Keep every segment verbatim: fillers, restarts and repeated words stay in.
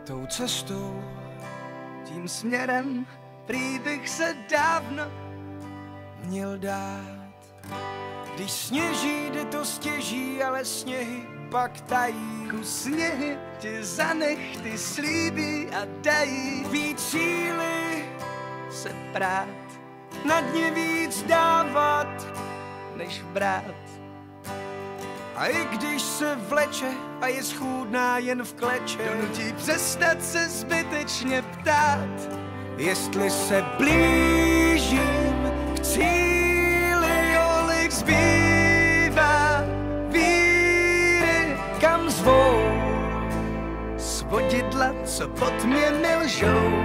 tou cestou, tím směrem, prý bych se dávno měl dát. Když sněží, jde to stěží, ale sněhy pak tají. Kus sněhy ti za nechty slíbí a dají Víc síly se prát, na dně víc dávat, než brát. a i když se vleče a je schůdná jen v kleče, Donutí přestat se zbytečně ptát, jestli se blížím k cíli, kolik zbývá víry, kam zvou svodidla, co pod mě nelžou.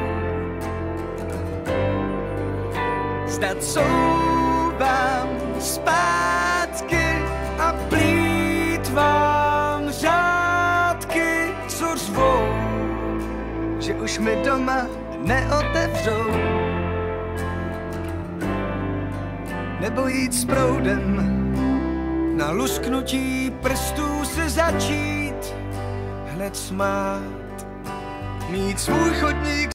Zdat souvám zpátky a plýtvám řádky, co řvou, že už mi doma neotevřou. Nebo jít s proudem, na lusknutí prstů se začít hned smát. mít svůj chodník